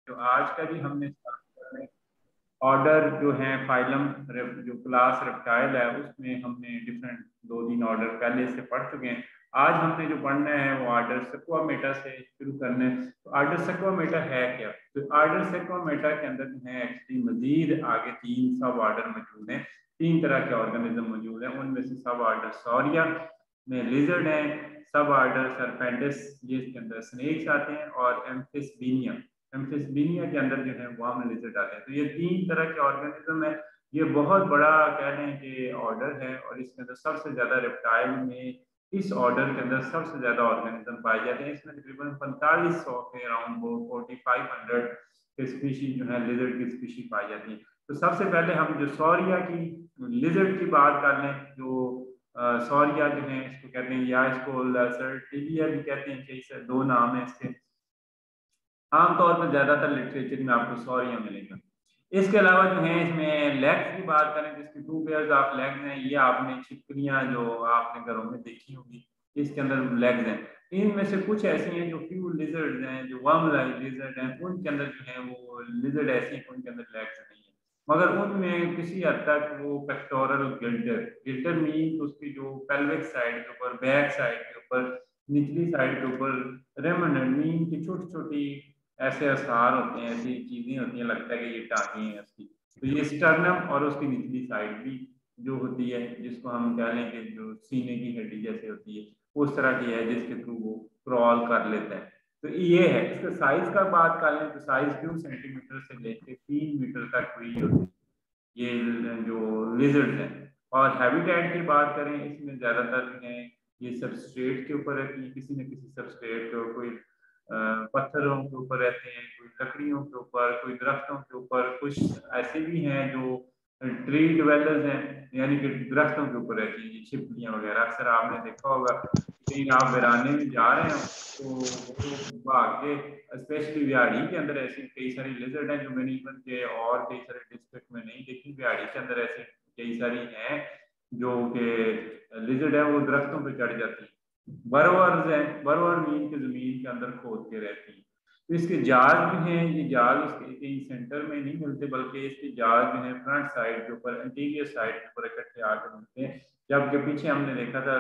तो आज का भी हमने ऑर्डर जो है फाइलम जो क्लास रेप्टाइल है उसमें हमने डिफरेंट 2-3 ऑर्डर पहले से पढ़ चुके हैं। आज हमने जो पढ़ना है वो ऑर्डर सेक्वामेटा से शुरू करना है। तो ऑर्डर सेक्वामेटा है क्या? तो ऑर्डर सेक्वामेटा के अंदर जो है एक्चुअली मजीद आगे 3 सब ऑर्डर मौजूद हैं। 3 तरह के ऑर्गेनिज्म मौजूद हैं। उनमें से सब ऑर्डर सॉरिया में लिजर्ड हैं, सब ऑर्डर सरपेंटिस ये इसके अंदर स्नेक्स आते हैं, और एम्फिस्बीनिया के अंदर जो है वार्म लिजर्ड आते हैं। तो ये 3 तरह के ऑर्गेनिज्म है। ये बहुत बड़ा कह लें कि ऑर्डर है, और इसके अंदर सबसे ज्यादा रेप्टाइल में इस ऑर्डर के अंदर सबसे ज्यादा ऑर्गेनिज्म पाए जाते हैं। इसमें तकरीबन 4500 के अराउंड 4500 के स्पीशीज जो है लिजर्ड की स्पीशीज पाई जाती है। तो सबसे पहले हम जो सौरिया की लिजर्ड की बात कर लें, जो सौरिया जो है इसको कहते हैं, या इसको लसर्टिलिया भी कहते हैं, कई 2 नाम है इसके। आमतौर पर ज्यादातर लिटरेचर में आपको सॉरिया मिलेगा। इसके अलावा जो है इसमें लेग्स की बात करें तो इसके 2 पेयर्स ऑफ लेग्स हैं। ये आपने छिपकलियां जो आपने घरों में देखी होगी, इसके अंदर लेग्स हैं। इनमें से कुछ ऐसी हैं जो फ्यू लिजर्ड हैं, जो वर्म लाइक लिजर्ड हैं, उनके अंदर जो है वो लिजर्ड ऐसी हैं उनके अंदर लेग्स नहीं है, मगर उनमें किसी हद तक वो पेक्टोरल गिल्टर गिल्टर मीन उसकी जो पेल्विक साइड के ऊपर, बैक साइड के ऊपर, निचली साइड के ऊपर रेमनंट मीन की छोटी छोटी ऐसे आसार होते हैं, ऐसी चीजें होती हैं, लगता है कि ये टांगे हैं उसकी। तो ये स्टर्नम और उसकी निचली साइड भी जो होती है, जिसको हम कह लें कि जो सीने की हड्डी जैसे होती है, उस तरह की है जिसके थ्रू वो क्रॉल कर लेता है। तो ये है। इसका साइज का बात कर लें तो साइज 2 सेंटीमीटर से लेकर 3 मीटर तक हुई होती है ये जो लिजर्ड्स हैं। और हैबिटेट की बात करें, इसमें ज्यादातर जो है ये सबस्ट्रेट के ऊपर रहती है, किसी न किसी सबस्ट्रेट के, कोई पत्थरों के ऊपर रहते हैं, कोई लकड़ियों के ऊपर, कोई दरख्तों के ऊपर, कुछ ऐसे भी हैं जो ट्री डिवेलर्स हैं, यानी कि दरख्तों के ऊपर रहती हैं, ये छिपकलियां वगैरह। अक्सर आपने देखा होगा कहीं आप वीराने में जा रहे हो तो वो भाग के, स्पेशली बिहाड़ी के अंदर ऐसी कई सारी लिजर्ड हैं जो मैंने इवन के और कई सारे डिस्ट्रिक्ट में नहीं देखी। बिहाड़ी के अंदर ऐसी कई सारी हैं जो कि लिजर्ड है वो दरख्तों पे चढ़ जाती है। बरोवर्स हैं, बरोवर मीन के जमीन के अंदर खोद के रहती है। तो इसके जाल भी हैं, ये जाल इसके कहीं सेंटर में नहीं मिलते, बल्कि इसके जाल जो है फ्रंट साइड के ऊपर, इंटीरियर साइड के ऊपर इकट्ठे आकर मिलते हैं। जबकि पीछे हमने देखा था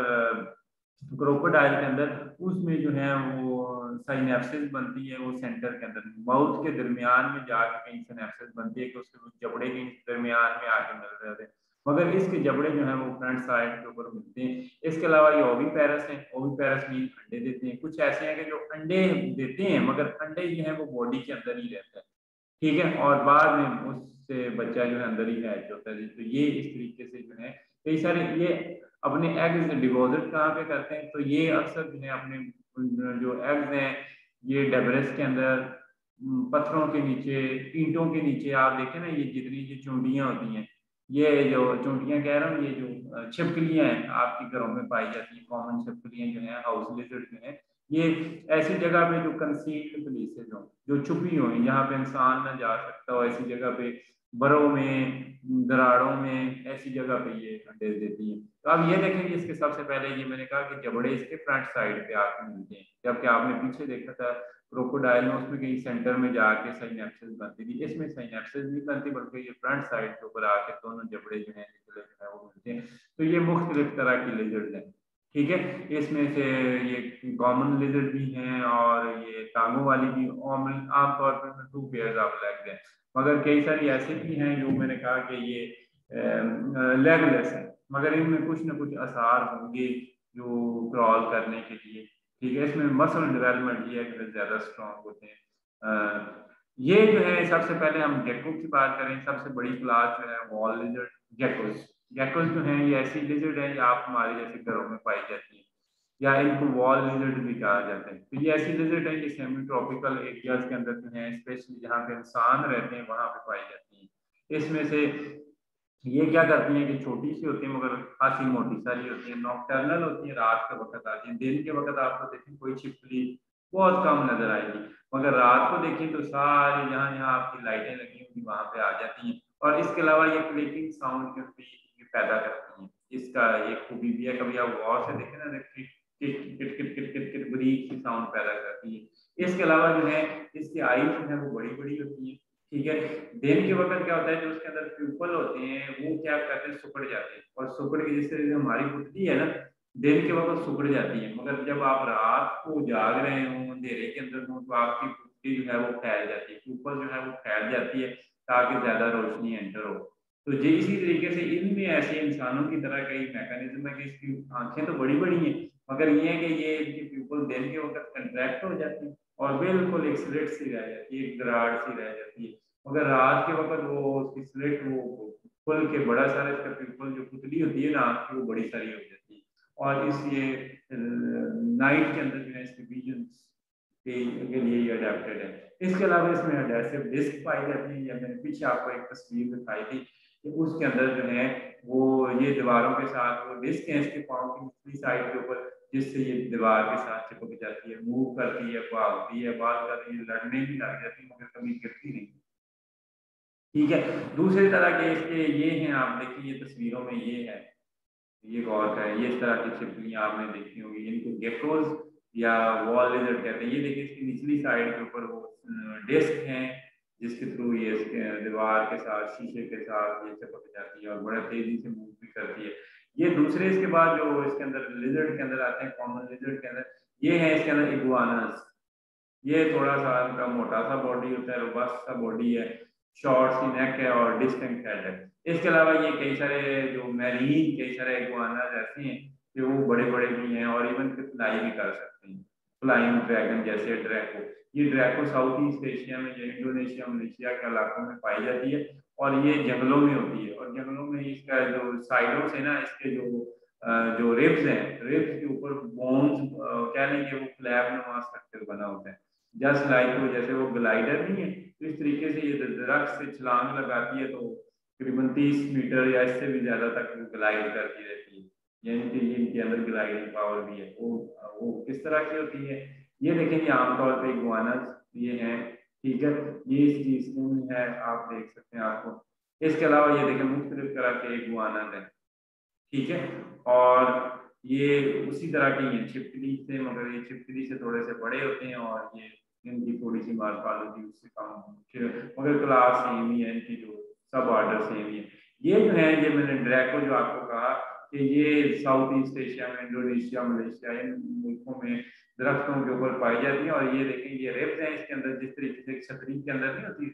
क्रोकोडाइल के अंदर, उसमें जो है वो साइनेप्सिस बनती है, वो सेंटर के अंदर माउथ के दरमियान में जाके कहीं सिनेप्सिस बनती है कि उसके जबड़े के दरमियान में आके मिल रहे थे, मगर इसके जबड़े जो है वो फ्रंट साइड के ऊपर मिलते हैं। इसके अलावा ये ओविपेरस हैं, ओविपेरस मीन अंडे देते हैं। कुछ ऐसे हैं कि जो अंडे देते हैं मगर अंडे जो है वो बॉडी के अंदर ही रहता है, ठीक है, और बाद में उससे बच्चा जो है अंदर ही हैच होता है। तो ये इस तरीके से जो है कई सारे ये अपने एग्स डिपॉजिट कहाँ पे करते हैं, तो ये अक्सर जो है अपने जो एग्स हैं ये डेबरेस के अंदर, पत्थरों के नीचे, ईंटों के नीचे, आप देखें ना ये जितनी ये चूंटियां होती हैं, ये जो चूंटियां कह रहा हूँ, ये जो छिपकलियां हैं आपके घरों में पाई जाती हैं, कॉमन छिपकलियां जो है, हाउस लिजर्ड जो है, ये ऐसी जगह पे जो कंसील्ड प्लेसेस हो, जो छुपी हो, जहाँ पे इंसान ना जा सकता हो, ऐसी जगह पे, बरों में, दराड़ों में, ऐसी जगह पे ये अंडे देती हैं। तो अब ये देखें कि इसके सबसे पहले ये मैंने कहा कि जबड़े इसके फ्रंट साइड पे आके मिलते हैं, जबकि आपने पीछे देखा था क्रोकोडाइल में, उसमें कहीं सेंटर में जाके साइनेप्सिस बनती थी। इसमें साइनेप्सिस नहीं बनती, बल्कि ये फ्रंट साइड के ऊपर आके दोनों जबड़े जो है निचले जो है वो मिलते हैं। तो ये मुख्तलिफ तरह की लिजर्ड हैं, ठीक है। इसमें से ये कॉमन लिजर्ड भी हैं और ये टांगों वाली भी, आमतौर पर 2 पेयर्स ऑफ लेग्स हैं, मगर कई सारी ऐसे भी हैं जो मैंने कहा कि ये लेगलेस है, मगर इनमें कुछ ना कुछ आसार होंगे जो क्रॉल करने के लिए, ठीक है। इसमें मसल डेवलपमेंट ये है कि ज्यादा स्ट्रॉन्ग होते हैं। ये जो है सबसे पहले हम गेको की बात करें, सबसे बड़ी क्लास जो है वॉल लिजर्ड, गेकोस। गेकोस जो है ये ऐसी लिजर्ड है, ये आप हमारे जैसे घरों में पाई जाती है, या इनको वॉल लिजर्ड भी कहा जाता है। तो ये ऐसी लिजर्ड है ये सेमी ट्रॉपिकल एरियाज के अंदर जो है, स्पेशली जहाँ पे इंसान रहते हैं वहां पे पाई जाती है। इसमें से ये क्या करती हैं कि छोटी सी होती है मगर खासी मोटी सारी होती है, नॉकटर्नल होती है, रात के वक्त आती है। दिन के वक्त आपको देखें कोई छिपकली बहुत कम नजर आएगी, मगर रात को देखें तो सारी जहाँ जहाँ आपकी लाइटें लगी होंगी वहां पे आ जाती हैं। और इसके अलावा ये क्लिकिंग साउंड भी पैदा करती हैं, इसका एक खूबी भी है। कभी आप गौर से देखें ना, किट किट किट किट किट किट किट बरीक सी साउंड पैदा करती है। इसके अलावा जो है इसकी आईज जो है वो बड़ी बड़ी ठीक है। दिन के वक्त क्या होता है, जो उसके अंदर प्यूपल होते हैं वो क्या करते हैं, सिकुड़ जाते हैं, और सिकुड़ के जिस तरह से हमारी पुतली है ना, दिन के वक्त सिकुड़ जाती है, मगर जब आप रात को जाग रहे हो, अंधेरे के अंदर हो, तो आपकी पुतली जो है वो फैल जाती है, प्यूपल जो है वो फैल जाती है ताकि ज्यादा रोशनी एंटर हो। तो जी इसी तरीके से इनमें ऐसे इंसानों की तरह कई मैकेनिज्म है कि इसकी आंखें तो बड़ी बड़ी हैं, मगर ये है कि ये इनकी प्यूपल दिन के वक्त कंट्रैक्ट हो जाती है और बिल्कुल एक स्लिट सी रह जाती है, एक दरार सी रह जाती है, मगर रात के वक्त वो उसकी स्लिट वो खुल के बड़ा सारा इसका प्यूपल जो पुतली होती है ना आँख की, वो बड़ी सारी हो जाती है। और इस ये नाइट के अंदर जो है इसके विजन के लिए ये अडेप्टेड है। इसके अलावा इसमें एडेसिव डिस्क पाई जाती है, या मैंने पीछे आपको एक तस्वीर दिखाई थी कि उसके अंदर जो है वो ये दीवारों के साथ वो डिस्क है इसके पाँव की निचली साइड के ऊपर, जिससे ये दीवार के साथ चिपक जाती है, मूव करती है, भागती है, बात करती है, लड़ने भी लग जाती है, मगर कभी गिरती नहीं। ठीक है। दूसरी तरह के इसके ये हैं, आप देखिए ये तस्वीरों में ये है, ये गौर करें, ये इस तरह की छिपकलियां आपने देखी होंगी, इनको गेकोस या वॉल लिजर्ड कहते हैं। ये देखिए इसकी निचली साइड के ऊपर वो डिस्क हैं जिसके थ्रू ये इसके दीवार के साथ शीशे के साथ ये चिपक जाती है और बड़ा तेजी से मूव भी करती है। ये दूसरे इसके बाद जो इसके अंदर लिजर्ड के अंदर आते हैं, कॉमन लिजर्ड के अंदर ये है इसके अंदर इगुआनस। ये थोड़ा सा इनका मोटा सा बॉडी होता है, रोबस्ट सा बॉडी है, शॉर्ट सी नेक है और डिस्टिंक्ट हेड है। इसके अलावा ये कई सारे जो मैरीन कई सारे इगुआनाज ऐसे हैं कि वो बड़े बड़े भी हैं और इवन के फ्लाई भी कर सकते हैं, फ्लाइंग ड्रैगन जैसे ड्रैको। ये ड्रैको साउथ ईस्ट एशिया में या इंडोनेशिया मलेशिया के इलाकों में पाई जाती है और ये जंगलों में होती है, और जंगलों में इसका जो साइडों से ना इसके जो रिब्स हैं, रिब्स के ऊपर बोन्स कह लें कि वो फ्लैप नुमा स्ट्रक्चर बना होता है, जस्ट लाइक वो जैसे वो ग्लाइडर नहीं है, तो इस तरीके से ये दरख्त से छलांग लगाती है तो तकरीबन 30 मीटर या इससे भी ज्यादा तक वो ग्लाइड करती रहती है, यानी कि इनके अंदर ग्लाइडिंग पावर भी है। वो किस तरह की होती है, ये देखेंगे आमतौर पर इगुआनास ये हैं, ठीक है। ये इस चीज में है, आप देख सकते हैं आपको। इसके अलावा ये देखें मुख्तलिफ तरह के इगुआनास हैं, ठीक है। और ये उसी तरह की हैं छिपकली से, मगर ये छिपकली से थोड़े से बड़े होते हैं और ये इनकी थोड़ी सी मार्फालोजी उससे कम, मगर क्लास सेम ही है, इनकी जो सब ऑर्डर सेम ही है। ये जो है ये मैंने ड्रैको जो आपको कहा कि ये साउथ ईस्ट एशिया में इंडोनेशिया मलेशिया इन मुल्कों में दरख्तों के ऊपर पाई जाती है। और ये देखें ये रिब्स हैं इसके अंदर, जिस तरीके से छतरी के अंदर नहीं होती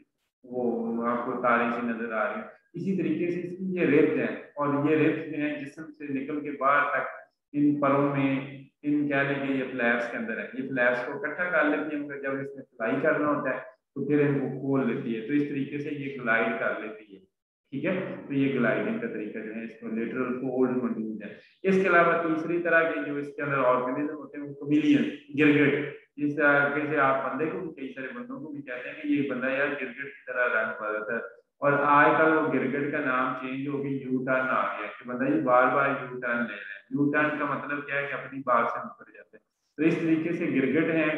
वो आपको तारे सी नजर आ रही है, इसी तरीके से इसकी ये रिब्स हैं, और ये रिब्स जो है जिस्म से निकल के बाहर तक इन परों में इन कह लें कि ये फ्लैप्स के अंदर है, ये फ्लैप्स को इकट्ठा कर लेती है, मगर जब इसमें फ्लाई करना होता है तो फिर इनको खोल लेती है, तो इस तरीके से ये ग्लाइड कर लेती है, ठीक है। तो ये ग्लाइडिंग का तरीका जो है इसको लेटरल फोल्ड मौजूद है। इसके अलावा तीसरी तरह के जो इसके अंदर ऑर्गेनिज्म होते हैं वो कमिलियन, गिरगिट। इस तरीके से आप बंदे को भी, कई सारे बंदों को भी कहते हैं कि ये बंदा यार गिरगिट की तरह रंग बदलता है, और आजकल वो गिरगिट का नाम चेंज हो गई, यू टर्न आ गया कि बंदा ये बार बार यू टर्न ले रहा है। यू टर्न का मतलब क्या है कि अपनी बात से मुकर जाते हैं, तो इस तरीके से गिरगिट है।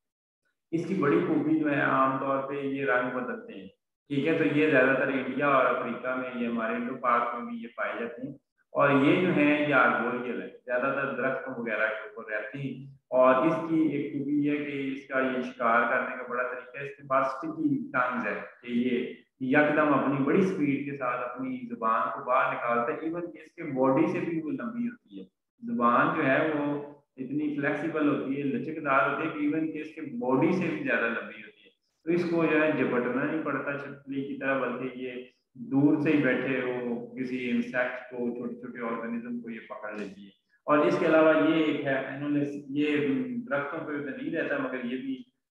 इसकी बड़ी खूबी जो है आमतौर पे ये रंग बदलते हैं, ठीक है। तो ये ज्यादातर इंडिया और अफ्रीका में, ये हमारे इंडो पार्क में भी ये पाए जाते हैं, और ये जो है ये आर्बोरियल है, ज्यादातर दरख्तों वगैरह के ऊपर रहती हैं। और इसकी एक खूबी है कि इसका ये शिकार करने का बड़ा तरीका है, इसके पास स्टिकी टंग्स है कि ये यकदम अपनी बड़ी स्पीड के साथ अपनी जुबान को बाहर निकालता है, इवन कि इसके बॉडी से भी वो लंबी होती है, जुबान जो है वो इतनी फ्लेक्सिबल होती है, लचकदार होती है कि इवन कि इसके बॉडी से भी ज्यादा लंबी होती है, तो इसको जो है झपटना नहीं पड़ता छिपकली की तरह, बल्कि ये दूर से ही बैठे वो किसी इंसेक्ट को, छोटे छोटे ऑर्गेनिज्म को ये पकड़ लेती है। और इसके अलावा ये एक है एनोलिस, ये दरख्तों पे तो नहीं रहता, मगर ये भी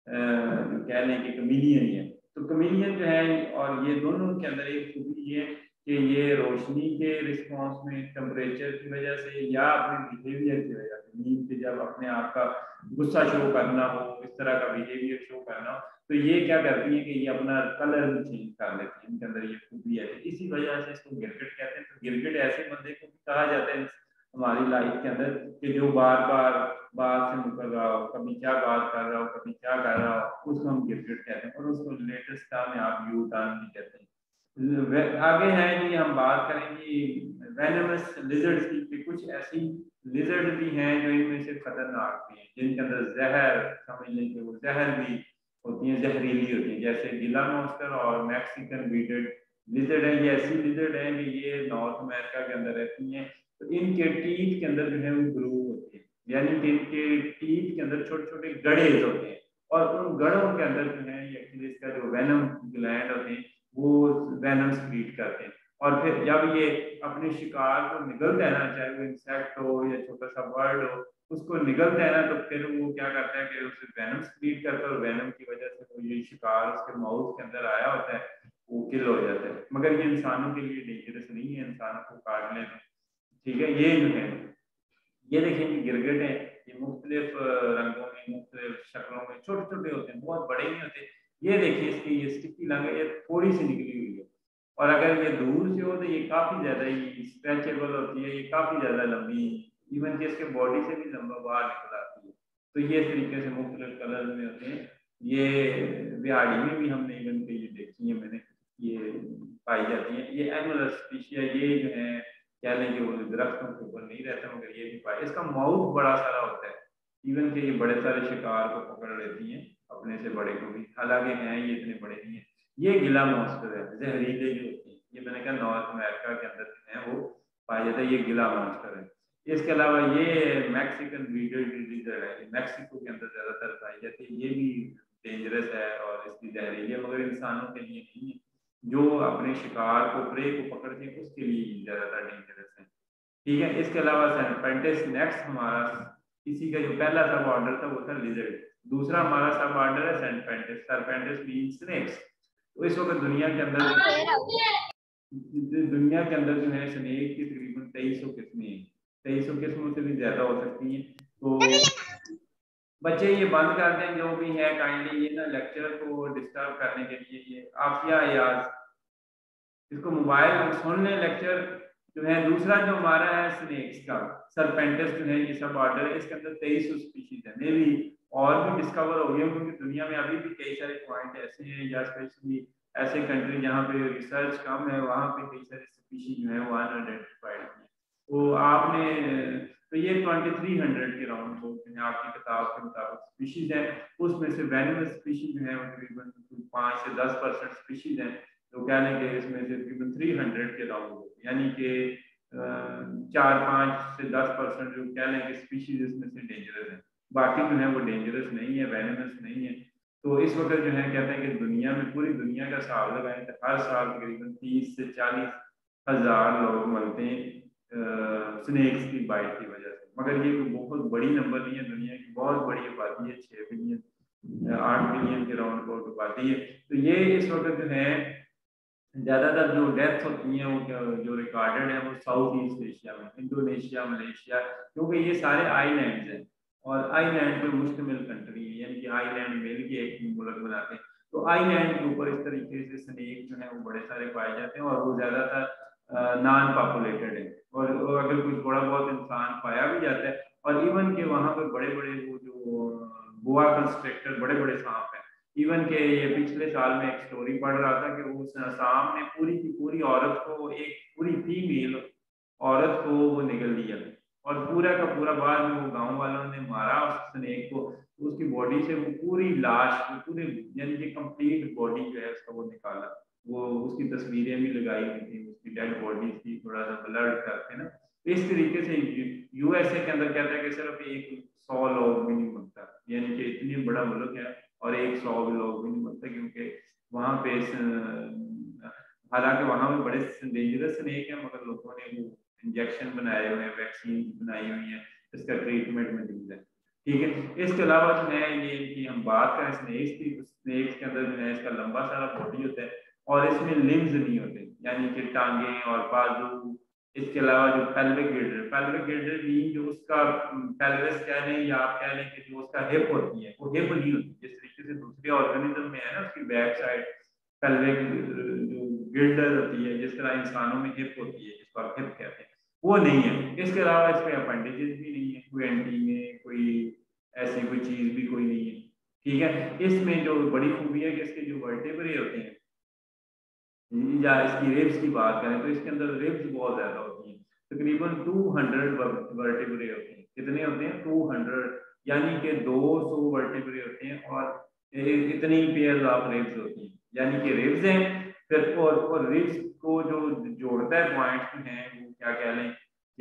कह लें कि कमीलियन ही है। तो कमीलियन जो है, और ये दोनों के अंदर एक खूबी ये कि ये रोशनी के रिस्पॉन्स में, टेम्परेचर की वजह से या अपने बिहेवियर की वजह से, नींद से जब अपने आप का गुस्सा शो करना हो, इस तरह का बिहेवियर शो करना हो, तो ये क्या करती है कि ये अपना कलर भी चेंज कर लेती है, इनके अंदर ये खूबी है। इसी वजह से इसको गिरगिट कहते हैं। तो गिरगिट ऐसे बंदे को भी कहा जाता है हमारी लाइफ के अंदर कि जो बार बार बात से मुकर रहा हो, कभी क्या बात कर रहा हो, कभी क्या कर रहा हो, उसको हम गिरगिट कहते हैं, और उसको लेटेस्ट में आप यू टर्न भी कहते हैं। आगे है कि हम बात करेंगे वेनमस लिजर्ड्स की, कि कुछ ऐसी लिजर्ड भी हैं जो इनमें से खतरनाक भी हैं, जिनके अंदर जहर, समझ लें कि वो जहर भी होती हैं, जहरीली होती हैं, जैसे गीला मॉन्स्टर और मैक्सिकन बीटेड लिजर्ड है। ये ऐसी लिजर्ड है कि ये नॉर्थ अमेरिका के अंदर रहती हैं। तो इनके टीथ के अंदर जो है वो ग्रूव होती है, यानी कि इनके टीथ के अंदर छोटे छोटे गड़े होते हैं, और उन गड़ों के अंदर जो है एक्चुअली इसका जो वेनम ग्लैंड होते हैं वो वेनम सीक्रेट करते हैं। और फिर जब ये अपने शिकार को निगल देना, चाहे वो इंसेक्ट हो या छोटा सा बर्ड हो, उसको निगलता है ना, तो फिर वो क्या करता है कि उसे वेनम सीक्रेट करता है, और वेनम की वजह से वो ये शिकार उसके माउथ के अंदर आया होता है वो किल हो जाता है। मगर ये इंसानों के लिए डेंजरस नहीं है, इंसानों को काट लेना। ठीक है, ये जो है, ये देखिए ये गिरगिट है, ये मुख्तलिफ रंगों में, मुख्तलिफ शक्लों में छोटे छोटे होते हैं, बहुत बड़े नहीं होते। ये देखिए इसकी ये स्टिकी लंग है, ये थोड़ी सी निकली हुई है, और अगर ये दूर से हो तो ये काफी ज्यादा ये स्ट्रेचेबल होती है, ये काफी ज्यादा लंबी, इवन कि इसके बॉडी से भी लंबा बाहर निकल आती है। तो ये इस तरीके से मुख्तलिफ कलर में होते हैं। ये बिहाड़ी में भी हमने इवन के ये देखी है मैंने, ये पाई जाती है। ये एनुअल स्पीशीज, ये जो है कह लें कि वो दरख्तों के ऊपर नहीं रहता, मगर ये भी पाए। इसका माउथ बड़ा सारा होता है, इवन के ये बड़े सारे शिकार को पकड़ लेती हैं, अपने से बड़े को भी, हालांकि हैं ये इतने बड़े नहीं है। ये गिला मॉन्स्टर है, जहरीले जो होती है, ये मैंने कहा नॉर्थ अमेरिका के अंदर जो है वो पाया जाता है, ये गिला मॉन्स्टर है। इसके अलावा ये मैक्सिकन वीडर डिजीजर है, मैक्सिको के अंदर ज्यादातर पाई जाती है, ये भी डेंजरस है और इसकी जहरीली है, मगर इंसानों के लिए नहीं है। जो अपने शिकार को, प्रे को पकड़ते हैं उसके लिए ज्यादातर डेंजरस है। ठीक है, इसके अलावा सरपेंटिस नेक्स्ट हमारा, इसी का जो पहला सब ऑर्डर था वो था लिजर्ड। दूसरा हमारा सब ऑर्डर है सरपेंटिस। सरपेंटिस मीन स्नेक्स। तो इस वक्त दुनिया के अंदर, दुनिया के अंदर जो है स्नेक की तकरीबन 2300 किस्में हैं, 2300 किस्मों से भी ज्यादा हो सकती हैं। तो बच्चे ये बंद कर दें जो भी है काइंडली, ये ना लेक्चर को डिस्टर्ब करने के लिए, ये आफिया याद, इसको मोबाइल सुन लें लेक्चर जो है। दूसरा जो हमारा है स्नेक्स का, सरपेंटिस जो है ये सब ऑर्डर है, इसके अंदर 2300 स्पीशीज है, मे भी और भी डिस्कवर हो गए, क्योंकि दुनिया में अभी भी कई सारे पॉइंट ऐसे हैं, या स्पेशली ऐसे कंट्री जहाँ पे रिसर्च कम है, वहाँ पे कई सारे स्पीशीज जो है वो अनआइडेंटिफाइड हैं। तो आपने, तो ये 2300 के राउंड हो जो है आपकी किताब के मुताबिक स्पीशीज है, उसमें से वेनमस स्पीशीज जो है वो तकरीबन 5 से 10% स्पीशीज हैं, तो कह लें कि इसमें से तकरीबन 300 के राउंड हो, यानी कि 4-5 से 10% जो कह लें कि स्पीशीज इसमें से डेंजरस है, बाकी जो है वो डेंजरस नहीं है, वेनमस नहीं है। तो इस वक्त जो है कहते हैं कि दुनिया में, पूरी दुनिया का हिसाब लगाएं तो हर साल तकरीबन 30 से 40 हज़ार लोग मरते हैं स्नेक्स की बाइट की वजह से। मगर ये कोई बहुत बड़ी नंबर नहीं है, दुनिया की बहुत बड़ी आबादी है, 6 बिलियन 8 बिलियन के राउंड अबाउट आबादी है। तो ये इस वक्त जो है ज्यादातर जो डेथ होती हैं वो जो रिकॉर्डेड है वो साउथ ईस्ट एशिया में, इंडोनेशिया, मलेशिया, क्योंकि ये सारे आईलैंड्स हैं, और आईलैंड पे मुश्तमिल कंट्री है, यानी कि आईलैंड मिल के एक मुल्क बनाते हैं। तो आईलैंड के ऊपर इस तरीके से स्नेक जो है वो बड़े सारे पाए जाते हैं, और वो ज्यादातर नॉन पॉपुलेटेड है, और अगर कोई थोड़ा बहुत इंसान पाया भी जाता है, और इवन के वहाँ पे बड़े बड़े वो जो बोआ कंस्ट्रक्टर, बड़े बड़े सांप हैं, इवन के ये पिछले साल में एक स्टोरी पढ़ रहा था कि वो सांप ने पूरी की पूरी औरत को, एक पूरी फीमेल औरत को वो निगल लिया, और पूरा का पूरा, बाद में वो गांव वालों ने मारा उस स्नेक को, तो उसकी बॉडी से वो पूरी लाश, वो पूरी यानी कि कंप्लीट बॉडी जो है उसका वो निकाला। वो उसकी तस्वीरें भी लगाई हुई थी, उसकी डेड बॉडी थी, थोड़ा सा ब्लड करते ना। इस तरीके से यूएसए के अंदर कहता है कि सिर्फ 100 लोग भी नहीं बनता, यानी कि इतनी बड़ा मुल्क है और 100 भी लोग भी नहीं बनते, क्योंकि वहाँ पे हालांकि वहाँ पे बड़े डेंजरस स्नेक है, मगर लोगों ने वो इंजेक्शन बनाए हुए हैं, वैक्सीन बनाई हुई है, इसका ट्रीटमेंट मौजूद है। ठीक है, इसके अलावा जो है ये कि हम बात करें स्नेक्स की, तो स्नेक्स के अंदर जो है इसका लंबा सारा बॉडी होता है, और इसमें लिम्स नहीं होते, यानी कि टांगे और बाजू। इसके अलावा जो पेल्विक गिल्डर भी जो उसका पेल्विस कह लें, या आप कह लें कि जो उसका हिप होती है वो हिप नहीं होती, जिस तरीके से दूसरे ऑर्गेनिज्म में है ना उसकी बैक साइड पेल्विक जो गिल्डर होती है, जिस तरह इंसानों में हिप होती है जिसको आप हिप कहते हैं, वो नहीं है। इसके अलावा इसमें अपेंडिजेस भी नहीं है, कोई एंटी में कोई ऐसी कोई चीज भी कोई नहीं है। ठीक है, इसमें जो बड़ी खूबी है कि इसके जो वर्टेब्रे होते हैं, या इसकी रिब्स की बात करें तो इसके अंदर रिब्स बहुत ज्यादा होती हैं, तकरीबन 200 वर्टेब्रे होते हैं। कितने होते हैं? 200, यानी कि 200 वर्टेब्रे होते हैं, और इतनी पेयर ऑफ रिब्स होती हैं, यानी कि रिब्स हैं फिर और रिब्स को जो जोड़ता है पॉइंट हैं वो क्या कह लें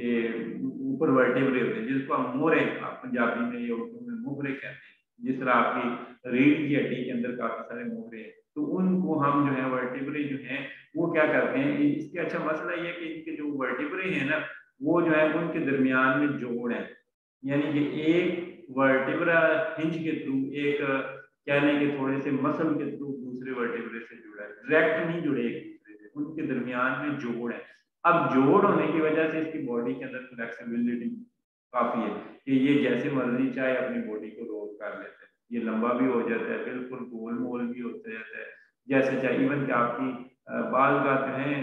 कि ऊपर वर्टिब्रे होते हैं जिसको हम मोहरे, आप पंजाबी में या उर्दू में मोहरे कहते हैं। जिस तरह आपकी रीढ़ की हड्डी के अंदर काफी सारे मोहरे हैं, तो उनको हम जो है वर्टिब्रे जो हैं वो क्या करते हैं इसके। अच्छा मसला ये है कि इनके जो वर्टिब्रे हैं ना वो जो है उनके दरमियान में जोड़ है, यानी कि एक वर्टिब्रा हिंज के थ्रू एक कह लें कि थोड़े से मसल के थ्रू दूसरे वर्टिब्रे से जुड़ा है, डायरेक्ट नहीं जुड़े एक दूसरे से, उनके दरमियान में जोड़ है। अब जोड़ होने की वजह से इसकी बॉडी के अंदर फ्लेक्सिबिलिटी काफी है कि ये जैसे मर्जी चाहे अपनी बॉडी को रोल कर लेते हैं, ये लंबा भी हो जाता है, बिल्कुल गोल मोल भी होता जाता है जैसे चाहे। इवन कि आपकी बाल का जो है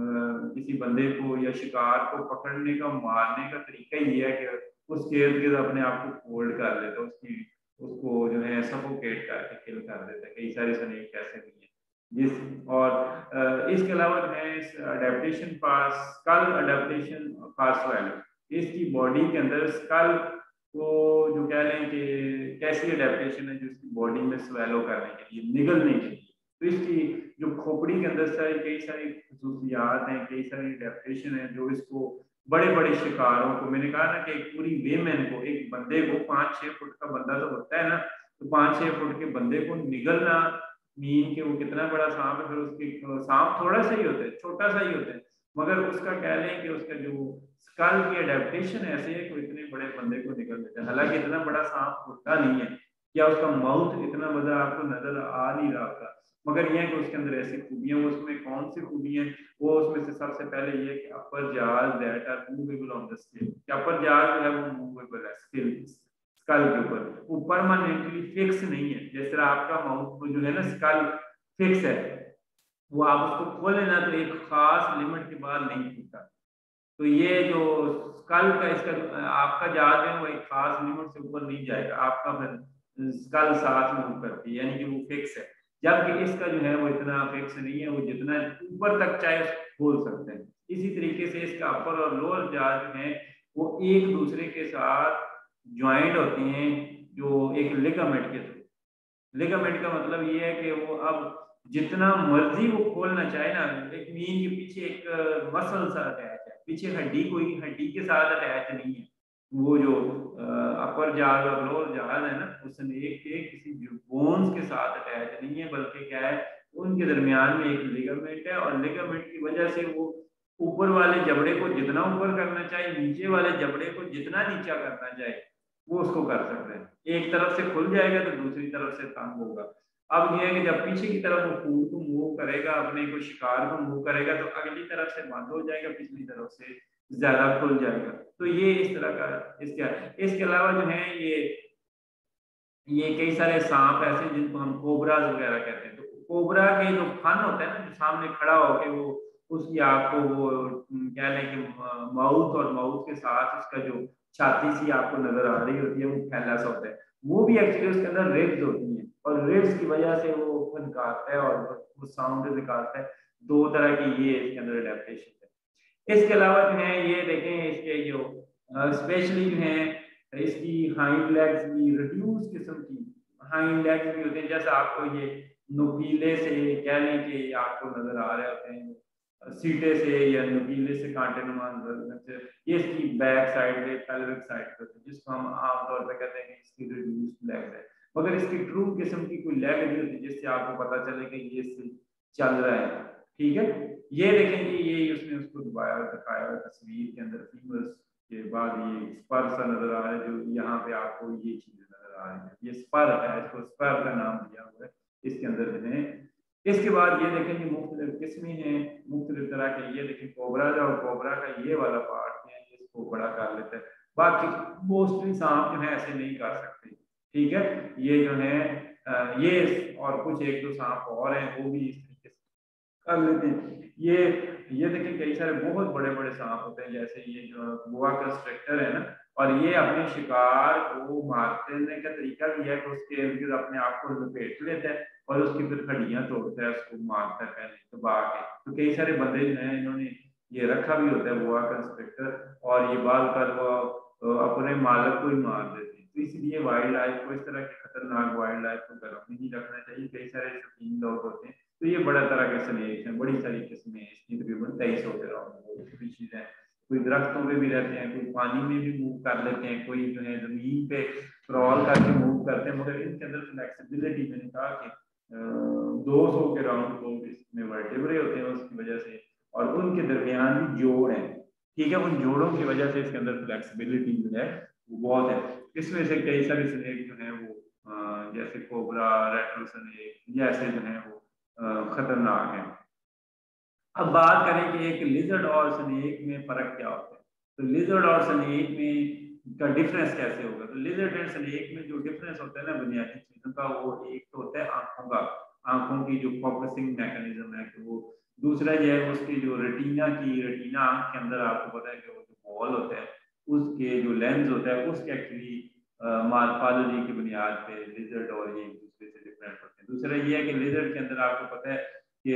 किसी बंदे को या शिकार को पकड़ने का मारने का तरीका ये है कि उसके इर्द गिर्द अपने आप को फोल्ड कर लेता है, उसकी उसको जो है सफोकेट करके किल कर देता है। कई सारे स्नेक ऐसे भी हैं जिस और इसके अलावा जो है इस अडेप्टेशन पास स्कल अडेप्टेशन पास वाले इसकी बॉडी के अंदर स्कल को जो कह लें कि कैसी अडेप्टेशन है जो इसकी बॉडी में स्वेलो करने के लिए, निगलने के लिए। तो इसकी जो खोपड़ी के अंदर सारी कई सारी खसूसियात हैं, कई सारी अडेप्टेशन है जो इसको बड़े बड़े शिकारों को, मैंने कहा ना कि एक पूरी वेमेन को, एक बंदे को 5-6 फुट का बंदा तो होता है ना, तो 5-6 फुट के बंदे को निगलना मीन के वो कितना बड़ा सांप है, फिर उसके सांप थोड़ा सा ही होता है, छोटा सा ही होता है, मगर उसका कह लें कि उसका जो स्कल की अडेप्टेशन ऐसे है कि इतने बड़े बंदे को निकल देता है। हालांकि इतना बड़ा सांप होता नहीं है या उसका माउथ इतना बड़ा आपको नजर आ नहीं रहा होता, मगर यह है कि उसके अंदर ऐसी खूबियां, उसमें कौन सी खूबियां, वो उसमें से सबसे पहले ये कि upper jaws that are movable on the skull, upper jaws जो है वो मूवेबल है स्किल स्कल के ऊपर, वो परमानेंटली फिक्स नहीं है। जिस तरह आपका माउथ जो है ना स्कल फिक्स है, वो आप उसको खोले ना तो एक खास लिमिट के बाद नहीं खुलता। तो ये जो स्कल का इसका आपका जहाज है वो एक खास लिमिट से ऊपर नहीं जाएगा, आपका फिर स्कल साथ मूव करती है, यानी कि वो फिक्स है। जबकि इसका जो है वो इतना फिक्स नहीं है, वो जितना ऊपर तक चाहे खोल सकते हैं। इसी तरीके से इसका अपर और लोअर जहाज जो है वो एक दूसरे के साथ ज्वाइंट होते हैं जो एक लिगामेंट के थ्रू। लिगामेंट का मतलब ये है कि वो अब जितना मर्जी वो खोलना चाहे ना, एक मीन के पीछे एक मसल सा अटैच है, पीछे हड्डी, कोई हड्डी के साथ अटैच नहीं है। वो जो अपर जहाज और लोअर जहाज है ना उसमें एक किसी बोन्स के साथ अटैच नहीं है, बल्कि क्या है उनके दरमियान में एक लिगामेंट है, और लिगामेंट की वजह से वो ऊपर वाले जबड़े को जितना ऊपर करना चाहे, नीचे वाले जबड़े को जितना नीचा करना चाहे वो उसको कर सकते हैं। एक तरफ से खुल जाएगा तो दूसरी तरफ से तंग होगा। अब ये है कि जब पीछे की तरफ वो फूड को मूव करेगा, अपने को शिकार को मूव करेगा, तो अगली तरफ से बंद हो जाएगा, पिछली तरफ से ज्यादा खुल जाएगा। तो ये इस तरह का इसके अलावा जो है ये कई सारे सांप ऐसे जिनको हम कोबराज वगैरह कहते हैं। तो कोबरा के जो फन होता है ना, जो सामने खड़ा होके वो उसकी आपको वो क्या लें कि माउथ और माउथ के साथ उसका जो छाती सी आपको नजर आ रही होती है वो फैला सा होता है, वो भी एक्चुअली उसके अंदर रिब्स होती हैं, और रिब्स की वजह से वो निकालता है और वो साउंड निकालता है। दो तरह की ये इसके अंदर अडेप्टेशन है। इसके अलावा जो है ये देखें इसके जो स्पेशली जो है इसकी हाइंड लेग्स भी रिड्यूस किस्म की हाइंड लेग्स भी होते हैं, जैसे आपको ये नुकीले से कह लें कि आपको नजर आ रहे होते हैं, सीटे से या नुकीले से कांटे नुमा नजर, ये इसकी बैक साइड पे पेल्विक साइड पे होती है, जिसको हम आमतौर पर कहते हैं कि इसकी रिड्यूस्ड लेग्स है। मगर इसकी ट्रू किस्म की कोई लेग नहीं होती जिससे आपको पता चले कि ये इससे चल रहा है। ठीक है, ये देखेंगे ये उसने उसको दिखाया तस्वीर के अंदर फीमर्स के बाद ये स्पर सा नजर आ रहा है, जो यहाँ पे आपको ये चीजें नजर आ रही है, ये स्पर है, इसको स्पर का नाम दिया हुआ है इसके अंदर जो है। इसके बाद ये देखेंगे मुख्तलिफ किस्में हैं, मुख्तलिफ तरह के, ये देखें कोबरा का, और कोबरा का ये वाला पार्ट है इसको बड़ा कर लेता है, बाकी मोस्टली सांप जो है ऐसे नहीं कर सकते। ठीक है, ये जो है ये और कुछ एक दो सांप और हैं वो भी इस तरीके से कर लेते हैं। ये देखिए कई सारे बहुत बड़े बड़े सांप होते हैं, जैसे ये जो बोआ कंस्ट्रक्टर है ना, और ये अपने शिकार को मारने का तरीका भी है कि उसके इर्द गिर्द अपने आप को लपेट लेता है और उसकी फिर हड्डियां तोड़ता है, उसको मारता है पहले दबा के। तो कई सारे बंदे जो हैं इन्होंने ये रखा भी होता है बोआ कंस्ट्रक्टर, और ये बाल कर वो अपने मालक को ही मार देते हैं। तो इसलिए वाइल्ड लाइफ को, इस तरह के खतरनाक वाइल्ड लाइफ को घरों में नहीं रखना चाहिए। कई सारे शौकीन लोग होते हैं, तो ये बड़ा तरह के स्नेक हैं, बड़ी सारी किस्में हैं इसकी, तकरीबन 23 होते रहो स्पीशीज हैं। कोई दरख्तों पे भी रहते हैं, कोई पानी में भी मूव कर लेते हैं, कोई जो है जमीन पे क्रॉल करके मूव करते हैं, मगर इनके अंदर फ्लेक्सिबिलिटी, मैंने कहा कि 200 के राउंड लोग इसमें वर्टेब्रे होते हैं उसकी वजह से, और उनके दरमियान भी जोड़ है, ठीक है, उन जोड़ों की वजह से इसके अंदर फ्लेक्सिबिलिटी जो है वो बहुत है। इसमें से कई सारे स्नेक जो है वो जैसे कोबरा, रेटल स्नेक, ये ऐसे जो है वो खतरनाक है। अब बात करें कि एक लिजर्ड और स्नेक में फर्क क्या होता है, तो लिजर्ड और स्नेक में का डिफरेंस कैसे होगा। तो लिजर्ड एंड स्नेक में जो डिफरेंस होता है ना बुनियादी चीजों का, वो एक तो होता है आंखों का, आंखों की जो फोकसिंग मैकेनिज्म है कि वो, दूसरा जो है उसकी जो रेटिना आंख के अंदर, आपको पता है कि वो जो बॉल होता है उसके जो लेंस होता है उसके एक्चुअली मॉर्फोलॉजी की बुनियाद पे लिजर्ड और ये एक दूसरे से डिफरेंट होते हैं। दूसरा ये है कि लिजर्ड के अंदर आपको पता है कि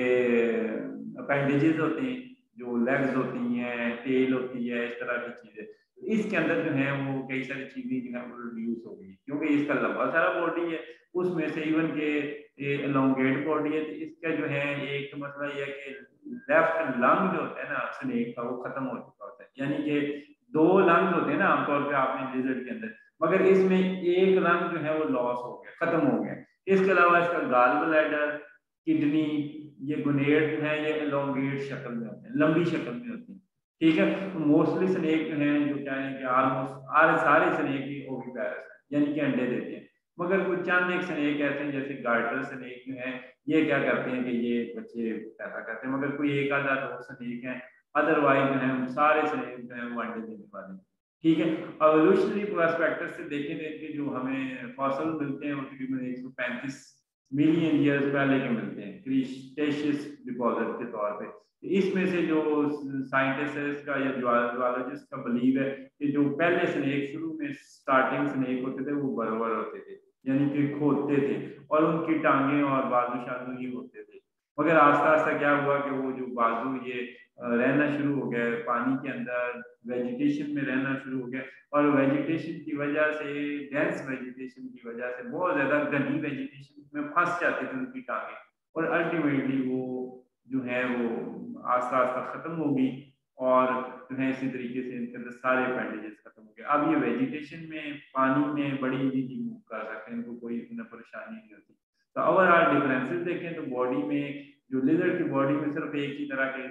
अपेंडेजेस होते हैं, जो लेग्स होती हैं, टेल होती है, इस तरह की चीजें, तो इसके अंदर जो है वो कई सारी चीजें जो है वो रिड्यूस हो गई, क्योंकि इसका लंबा सारा बॉडी है, उसमें से इवन के एलोंगेट बॉडी है, तो इसका जो है एक तो मसला ये है कि लेफ्ट लंग जो होता है ना स्नेक का, वो खत्म हो चुका होता है, यानी कि 2 लंग्स होते हैं ना आमतौर पर आपने लिजर्ड के अंदर, मगर इसमें एक लंग जो है वो लॉस हो गया, खत्म हो गया। इसके अलावा इसका गाल ब्लैडर, किडनी, ये गुनेड जो है ये एलोंगेट शक्ल में होते हैं, लंबी शक्ल में होती है, ठीक है। तो मोस्टली स्नेक जो है जो क्या है कि ऑलमोस्ट सारे स्नेक ही ओविपेरस है, यानी कि अंडे देते हैं, मगर कुछ चंद एक स्नेक ऐसे हैं जैसे गार्टर स्नेक जो है, ये क्या करते हैं कि ये बच्चे पैदा करते हैं, मगर कोई एक आधा 2 स्नेक है, अदरवाइज जो है सारे स्नेक जो है वो अंडे देने वाले हैं, ठीक है। एवोल्यूशनरी पर्सपेक्टिव से देखें कि जो हमें फॉसिल मिलते हैं वो तकरीबन 135 मिलियन ईयर्स पहले के मिलते हैं क्रीटेशियस डिपॉजिट के तौर पे। इसमें से जो साइंटिस्ट का या जुआलॉजिस्ट का बिलीव है कि जो पहले स्नेक, शुरू में स्टार्टिंग स्नेक होते थे वो बरोबर होते थे, यानी कि खोदते थे, और उनकी टांगे और बाजू शाजू ये होते थे, मगर आस्ता आस्ता क्या हुआ कि वो जो बाजू ये रहना शुरू हो गया पानी के अंदर, वेजिटेशन में रहना शुरू हो गया, और वेजिटेशन की वजह से, डेंस वेजिटेशन की वजह से, बहुत ज्यादा घनी वेजिटेशन में फंस जाते थे उनकी टांगे, और अल्टीमेटली वो जो है वो आस्ता आस्ता खत्म हो गई, और जो है इसी तरीके से इनके अंदर सारे अपेंडेजेस खत्म हो गए। अब ये वेजिटेशन में, पानी में बड़ी इजीली मूव कर सकते हैं, इनको कोई इतना परेशानी नहीं होती। तो ओवरऑल डिफरेंसेस देखें तो बॉडी में, जो लिजर्ड की बॉडी में सिर्फ एक ही तरह के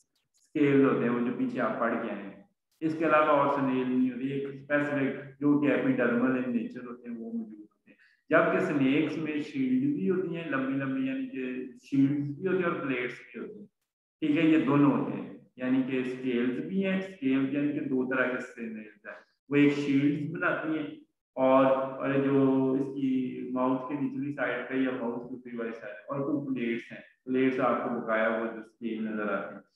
स्केल होते हैं, वो जो पीछे आप पढ़ के आए हैं, इसके अलावा और स्नेल नहीं होती, एक स्पेसिफिक जो कि एपिडर्मल इन नेचर होते हैं वो मौजूद होते हैं, जबकि स्नेक्स में शील्ड भी होती हैं लंबी लंबी, यानी कि शील्ड्स भी होती है और प्लेट्स भी होती हैं, ठीक है, ये दोनों होते हैं, यानी कि स्केल्स भी हैं, स्केल यानी कि 2 तरह के स्नेल्स हैं, वो एक शील्ड्स बनाती हैं, और जो इसकी माउथ के निचली साइड पे या माउथ की ऊपरी वाली साइड, और कुछ प्लेट्स हैं, प्लेट्स आपको बकाया वो जो स्केल नजर आते हैं।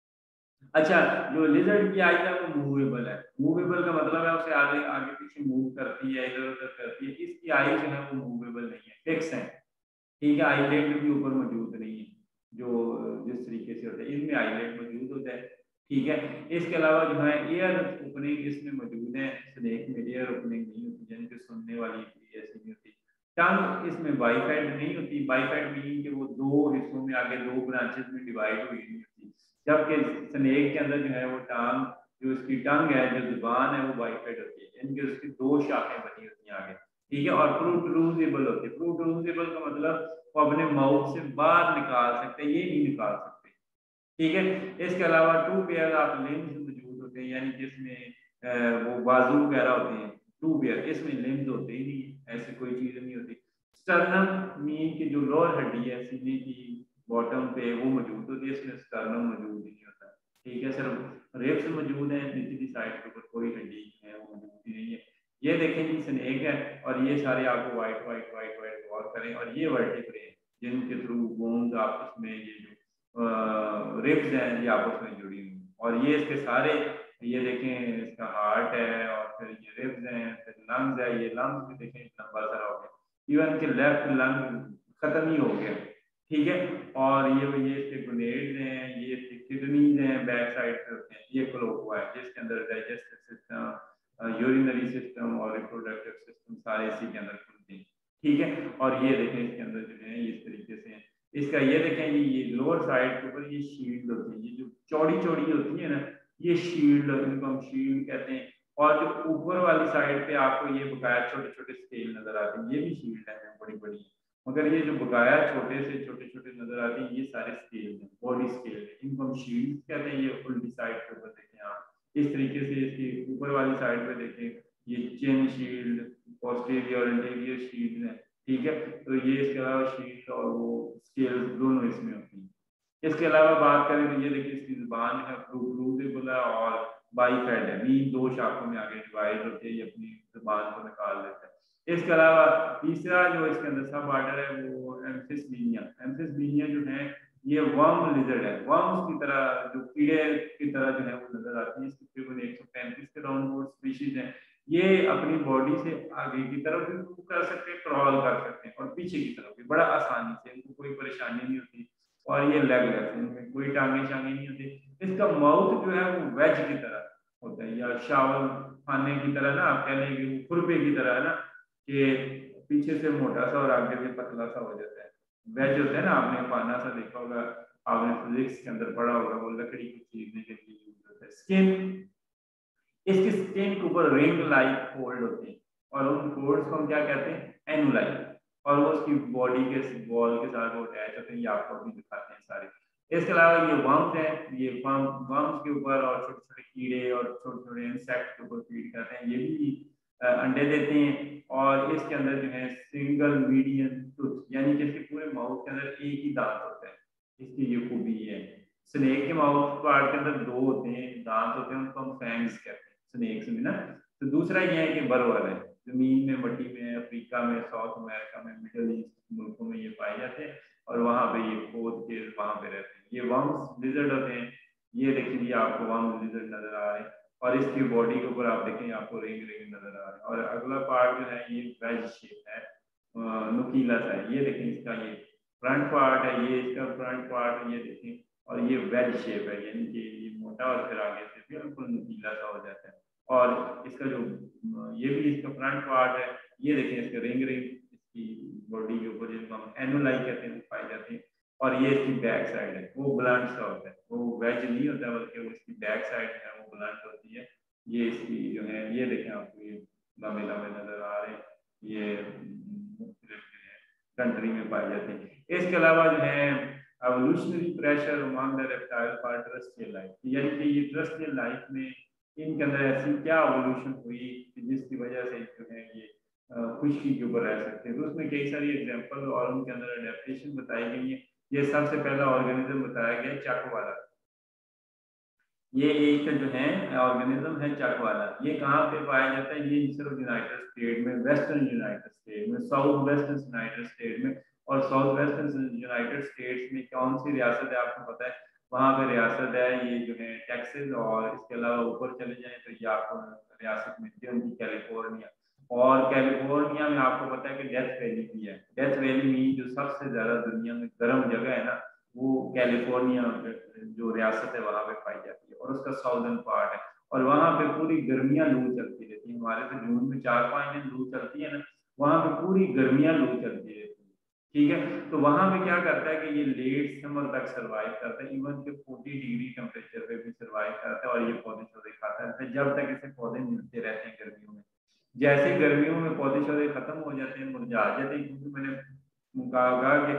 अच्छा, जो लिजर्ड की आई है वो मूवेबल है, मूवेबल का मतलब है उसे आगे आगे पीछे मूव करती है, इधर उधर करती है, इसकी आई जो है वो मूवेबल नहीं है, फिक्स है, ठीक है, आईलेट भी ऊपर मौजूद नहीं है, जो जिस तरीके से होता है इनमें आईलेट मौजूद होता है, ठीक है। इसके अलावा जो है एयर ओपनिंग इसमें मौजूद है, स्नेक में एयर ओपनिंग नहीं होती, यानी कि सुनने वाली ऐसी नहीं होती। टंग इसमें बाइफैड नहीं होती, बाइफैड मीनिंग कि वो 2 हिस्सों में, आगे 2 ब्रांचेस में डिवाइड हुई नहीं होती, जबकि स्नेक के अंदर जो है वो टांग, जो उसकी टंग है, जो जुबान है, वो बाइफैड होती है, यानी कि उसकी 2 शाखें बनी होती हैं आगे, ठीक है, और प्रोट्रूजिबल होती है। प्रोट्रूजिबल का मतलब वो अपने माउथ से बाहर निकाल सकते हैं, ये नहीं निकाल सकते, ठीक है। इसके अलावा 2 पेयर ऑफ लिम्स मौजूद होते हैं, यानी कि इसमें वो बाजू वगैरह होते हैं, 2 पेयर, इसमें लिम्स होते ही नहीं, ऐसी कोई चीज नहीं होती। स्टर्नम मीन की जो लोअर हड्डी है सीने की बॉटम पे वो मौजूद होती है, इसमें स्टर्नम मौजूद ही नहीं होता, ठीक है, सिर्फ रेप्स मौजूद है, निचली साइड के ऊपर कोई हड्डी है वो मौजूद ही नहीं है। ये देखें जी स्नेक है, और ये सारे आपको वाइट वाइट वाइट वाइट गौर करें, और ये वर्टिब्रे हैं जिनके थ्रू बोन्स आपस में, ये जो रिब्स हैं ये आपस में जुड़ी हुई, और ये इसके सारे, ये देखें इसका हार्ट है, और फिर ये रिब्स हैं, फिर लंग्स है, ये लंग्स भी देखें लंबा सारा हो गया, इवन के लेफ्ट लंग खत्म ही हो गया, ठीक है। और ये इसके ग्रेनेड्स हैं, ये इसके किडनीज हैं, बैक साइड पे होते हैं, ये क्लोक हुआ है जिसके अंदर डाइजेस्टिव सिस्टम, यूरिनरी सिस्टम और रिप्रोडक्टिव सिस्टम लोअर साइड के ऊपर ये शील्ड होती है, ये जो चौड़ी चौड़ी होती है ना, ये शील्ड, इनको हम शील्ड कहते हैं। और जो ऊपर वाली साइड पे आपको ये बकाया छोटे छोटे स्केल नजर आते हैं, ये भी शील्ड है बड़ी बड़ी, मगर ये जो बकाया छोटे से छोटे छोटे नजर आते हैं ये सारे स्केल हैं, बॉडी स्केल है, इनको हम शील्ड कहते हैं। ये उल्टी साइड के ऊपर देखें आप, इस तरीके से इसकी ऊपर वाली साइड पे देखें, ये chin shield, posterior interior shield है, ठीक है। तो ये इसके अलावा शील्ड और वो स्केल दोनों इसमें होती हैं। इसके अलावा बात करें तो ये देखिए इसकी जुबान है, फ्रूजेबल है और बाइफेड है, मीन दो शाखों में आगे डिवाइड होती है, ये अपनी जुबान को निकाल लेता है। इसके अलावा तीसरा जो इसके अंदर सब ऑर्डर है वो एम्फिसलीनिया। एम्फिसलीनिया जो है ये वर्म लिजर्ड है, वर्म्स की तरह, जो कीड़े की तरह जो है वो नजर आती है। इसकी तकरीबन 135 के राउंड स्पीशीज है। ये अपनी बॉडी से आगे की तरफ भी मूव कर सकते हैं, क्रॉल कर सकते हैं, और पीछे की तरफ भी बड़ा आसानी से, इनको कोई परेशानी नहीं होती। और ये लेगलेस, इनमें कोई टांगे शांगे नहीं होती। इसका माउथ जो है वो वेज की तरह होता है, या शावल खाने की तरह ना, आप कह लें कि वो खुरपे की तरह है ना, कि पीछे से मोटा सा और आगे से पतला सा हो जाता है। वेज होता है ना, आपने पाना सा देखा होगा, आपने फिजिक्स के अंदर पढ़ा होगा, वो लकड़ी की चीजने के लिए यूज होता है। स्किन, इसकी स्किन के ऊपर रिंग लाइक फोल्ड होते हैं, और उन फोल्ड्स को हम क्या कहते हैं, एनुलाई, और वो उसकी बॉडी के वॉल के साथ वो अटैच होते हैं, ये आपको अभी दिखाते हैं सारे। इसके अलावा ये वर्म्स हैं, ये वर्म्स के ऊपर और छोटे छोटे कीड़े और छोटे छोटे इंसेक्ट के ऊपर फीड करते हैं, ये भी अंडे देते हैं। और इसके अंदर जो है सिंगल मीडियन टूथ, यानी कि इसके पूरे माउथ के अंदर एक ही दांत होता है, इसकी ये खूबी है। स्नेक के माउथ पार्ट के अंदर दो होते हैं दांत होते हैं, उनको हम फैंग्स कहते हैं स्नेक्स में ना। तो दूसरा ये है कि बर्वर है, जमीन में, मट्टी में, अफ्रीका में, साउथ अमेरिका में, मिडल ईस्ट मुल्कों में ये पाए जाते हैं, और वहां पे ये खोद के वहां पे रहते हैं। ये वर्म्स लिजर्ड होते हैं, ये देखिए, ये आपको वर्म लिजर्ड नजर आ रहे हैं, और इसकी बॉडी के ऊपर आप देखें आपको रिंग रिंग नजर आ रहे हैं। और अगला पार्ट जो है ये वेज शेप है, नुकीला सा है, ये देखें इसका ये फ्रंट पार्ट है, ये इसका फ्रंट पार्ट, ये देखें, और ये वेज शेप है, यानी कि ये मोटा और फिर आगे से बिल्कुल नुकीला सा हो जाता है। और इसका जो ये भी इसका फ्रंट पार्ट है, ये देखें इसके रिंग रिंग इसकी बॉडी के ऊपर, जिसको हम एनुलाई कहते हैं, वो पाई जाती है। और ये इसकी बैक साइड है, वो ब्लंट सा होता है, वो वेज नहीं होता, बल्कि वो इसकी बैक साइड है वो ब्लंट होती है। ये इसकी जो है, ये देखें आपको ये लंबे लंबे नजर आ रहे हैं, ये कंट्री में पाए जाते हैं। इसके अलावा जो है evolutionary pressure among the reptile for terrestrial life, यानी कि ये टर्रेस्ट्रियल लाइफ में इनके अंदर ऐसी क्या एवोल्यूशन हुई कि जिसकी वजह से जो है ये खुशकी के ऊपर रह सकते हैं। तो उसमें कई सारी एग्जांपल और उनके अंदर अडेप्टेशन बताई गई है। ये सबसे पहला ऑर्गेनिज्म बताया गया चाकू वाला, ये एक जो है ऑर्गेनिज्म है चक वाला। ये कहाँ पे पाया जाता है, ये सिर्फ यूनाइटेड स्टेट में, वेस्टर्न यूनाइटेड स्टेट में, साउथ वेस्टर्न यूनाइटेड स्टेट में। और साउथ वेस्टर्न यूनाइटेड स्टेट्स में कौन सी रियासत है आपको पता है? वहाँ पे रियासत है ये जो है टेक्सास, और इसके अलावा ऊपर चले जाएं तो ये आपको रियासत मिलती है उनकी कैलिफोर्निया। और कैलिफोर्निया में आपको पता है कि डेथ वैली भी है। डेथ वैली में जो सबसे ज्यादा दुनिया में गर्म जगह है ना, वो कैलिफोर्निया जो रियासत है वहां पे पाई जाती है, और उसका साउदर्न पार्ट है। और वहां पे पूरी गर्मियां लू चलती रहती है, हमारे तो जून में 4-5 दिन लू चलती है ना, वहां पे पूरी गर्मियां लू चलती रहती है, ठीक है। तो वहां पे क्या करता है कि ये लेट समर तक सर्वाइव करता है, इवन के 40 डिग्री टेम्परेचर पे भी सर्वाइव करता है, और ये पौधे शौधे खाता है जब तक इसे पौधे मिलते रहते हैं गर्मियों में। जैसे गर्मियों में पौधे शौधे खत्म हो जाते हैं, मुरझा जाते हैं, क्योंकि मैंने कहा कि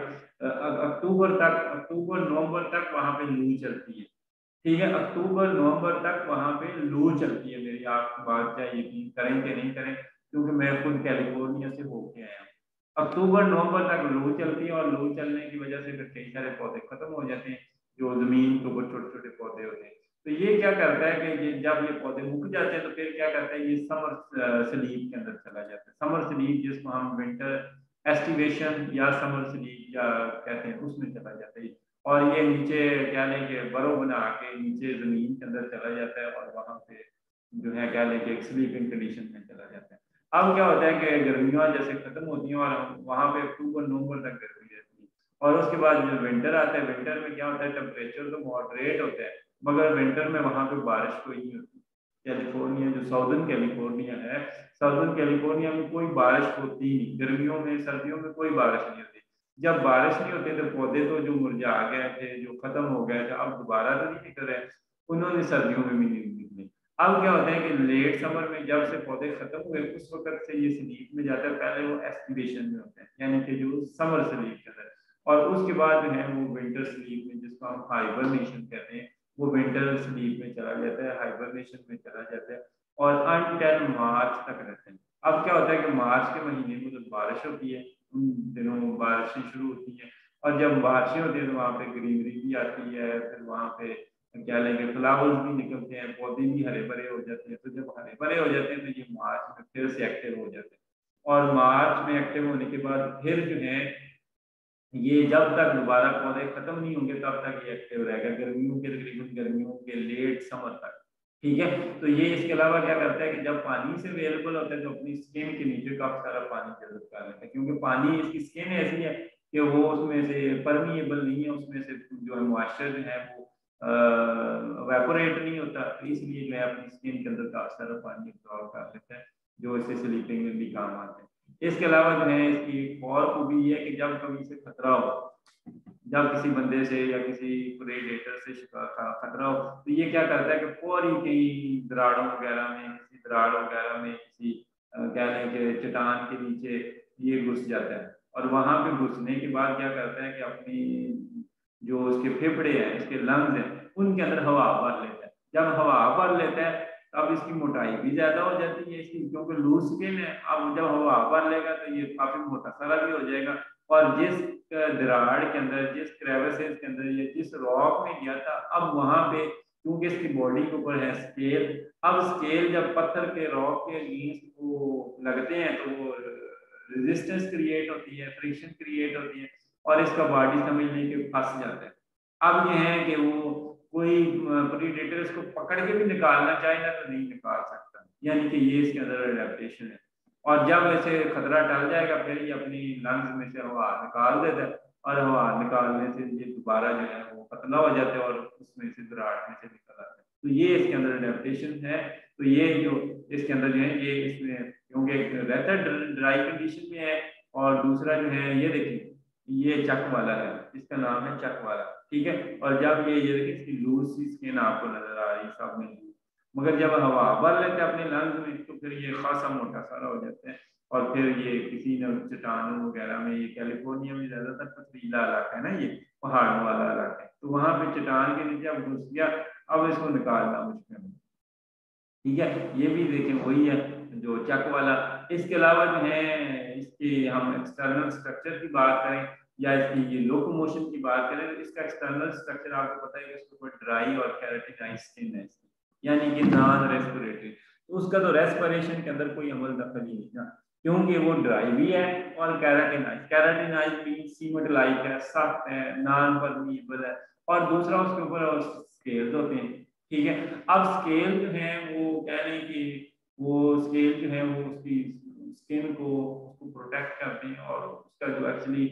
अक्टूबर नवंबर तक वहां पे लू चलती है, ठीक है। अक्टूबर नवंबर तक वहां पे लू चलती है, मेरी आप बात चाहे यकीन करें कि नहीं करें, क्योंकि मैं खुद कैलिफोर्निया से होके आया हूँ। अक्टूबर नवंबर तक लू चलती है, और लू चलने की वजह से फिर कई सारे पौधे खत्म हो जाते हैं, जो जमीन के ऊपर छोटे छोटे पौधे होते हैं। तो ये क्या करता है कि ये जब ये पौधे मुक जाते हैं तो फिर क्या करता है, ये समर स्लीप के अंदर चला जाता है। समर स्लीप जिसको हम विंटर एस्टिवेशन या समर स्लीप या कहते हैं, उसमें चला जाता है। और ये नीचे क्या लें कि बर्फ बना के नीचे जमीन के अंदर चला जाता है, और वहां पे जो है क्या लें कि एक स्लीपिंग कंडीशन में चला जाता है। अब क्या होता है कि गर्मियां जैसे खत्म होती हैं, और वहां पे अक्टूबर नवंबर तक गर्मी रहती है, और उसके बाद जो विंटर आता है, विंटर में क्या होता है, टेम्परेचर तो मॉडरेट होता है, मगर विंटर में वहां पे बारिश कोई नहीं होती। कैलिफोर्निया जो साउदर्न कैलिफोर्निया है, साउदर्न कैलिफोर्निया में कोई बारिश होती नहीं, गर्मियों में सर्दियों में कोई बारिश नहीं होती। जब बारिश नहीं होती तो पौधे तो जो मुरझा गए थे, जो खत्म हो गए थे, अब दोबारा तो नहीं निकल रहे, उन्होंने सर्दियों में भी नहीं निकले। अब क्या होता है कि लेट समर में जब से पौधे खत्म हुए उस वक्त से ये स्लीप में जाता है, पहले वो एस्टिवेशन में होते हैं यानी कि जो समर स्लीप के अंदर, और उसके बाद जो है वो विंटर स्लीप में, जिसको हम हाइबरनेशन कहते हैं, वो विंटर स्लीप में चला जाता है, हाइबरनेशन में चला जाता है, और अनटिल मार्च तक रहते हैं। अब क्या होता है कि मार्च के महीने में जब बारिश होती है, उन दिनों बारिशें शुरू होती हैं, और जब बारिशें होती है तो वहाँ पे ग्रीनरी भी आती है, फिर वहाँ पे क्या लेंगे, फ्लावर्स भी निकलते हैं, पौधे भी हरे भरे हो जाते हैं। तो जब हरे भरे हो जाते हैं तो ये मार्च में फिर से एक्टिव हो जाते हैं, और मार्च में एक्टिव होने के बाद फिर जो है ये जब तक दोबारा पौधे खत्म नहीं होंगे तब तक ये एक्टिव रहेगा, गर्मियों के तकरीबन गर्मियों के लेट समर तक। ठीक है, तो ये इसके अलावा क्या करता है कि जब पानी से अवेलेबल होता है तो अपनी स्किन के नीचे काफी सारा पानी जल्द कर लेता है, क्योंकि पानी, इसकी स्किन ऐसी है कि वो उसमें से परमिएबल नहीं है, उसमें से जो है मॉइस्चर जो है वो वेपोरेट नहीं होता, तो इसलिए जो है अपनी स्किन के अंदर काफी सारा पानी अब्जॉर्ब कर लेता है, जो इससे स्लीपिंग में भी काम आता है। इसके अलावा जो है इसकी एक और खूबी है कि जब कभी से खतरा हो, जब किसी बंदे से या किसी प्रेडेटर से खतरा हो, तो ये क्या करता है कि फौरी कहीं दराड़ों वगैरह में, किसी दराड़ वगैरह में, किसी कह लें कि चट्टान के नीचे ये घुस जाता है, और वहां पे घुसने के बाद क्या करता है कि अपनी जो उसके फेफड़े हैं, इसके लंग्स हैं, उनके अंदर हवा भर लेता है। जब हवा भर लेता है तब इसकी मोटाई भी ज्यादा हो जाती है इसकी, क्योंकि लूज स्किन है। अब जब हवा भर लेगा तो ये काफी मोटा सारा भी हो जाएगा, और जिस दराड़ के अंदर, जिस क्रेविसेस के अंदर, या जिस रॉक में गया था, अब वहां पे क्योंकि इसकी बॉडी के ऊपर है स्केल, अब स्केल जब पत्थर के रॉक के अगेंस्ट वो लगते हैं तो वो रेजिस्टेंस क्रिएट होती है, फ्रिक्शन क्रिएट होती है, और इसका बॉडी समझ लें कि फंस जाता है। अब ये है कि वो कोई प्रीडेटर इसको पकड़ के भी निकालना चाहे ना तो नहीं निकाल सकता, यानी कि ये इसके अंदर एडेप्टेशन है। और जब ऐसे खतरा टल जाएगा फिर ये अपनी लंग्स में से हवा निकाल देता है, और हवा निकालने से ये दोबारा जो है वो पतला हो जाता है और उसमें से दराड़ में से निकल आता है। तो ये इसके अंदर एडेप्टेशन है। तो ये जो इसके अंदर जो है ये इसमें, क्योंकि रहता ड्राई कंडीशन में है, और दूसरा जो है ये देखिए ये चक वाला है, इसका नाम है चक वाला। ठीक है, और जब ये देखिए इसकी लूज सी स्किन आपको नजर आ रही है सब में, मगर जब हवा भर लेते हैं अपने लंग्स में तो फिर ये खासा मोटा सारा हो जाता है, और फिर ये किसी न चट्टानों वगैरह में, ये कैलिफोर्निया में ज्यादातर पथरीला इलाका है ना, ये पहाड़ों वाला इलाका है, तो वहां पे चट्टान के नीचे अब घुस गया, अब इसको निकालना मुश्किल है। ठीक है, ये भी देखें वही है जो चक वाला। इसके अलावा जो है इसकी हम एक्सटर्नल स्ट्रक्चर की बात करें या इसकी ये लोकोमोशन की बात करें, तो इसका एक्सटर्नल स्ट्रक्चर आपको पता है कि इसके ऊपर ड्राई और कैराटिनाइज स्किन है इसकी, यानी कि नॉन रेस्पिरेटरी। तो उसका तो रेस्पिरेशन के अंदर कोई अमल दखल ही नहीं ना, क्योंकि वो ड्राई भी है और keratinize, keratinize mean cement like है, सख्त है, नॉन परमिएबल है, और दूसरा उसके ऊपर स्केल्स होते हैं। ठीक है, अब स्केल जो है वो कह लें कि वो स्केल जो है वो उसकी स्किन को उसको प्रोटेक्ट करते हैं, और उसका जो एक्चुअली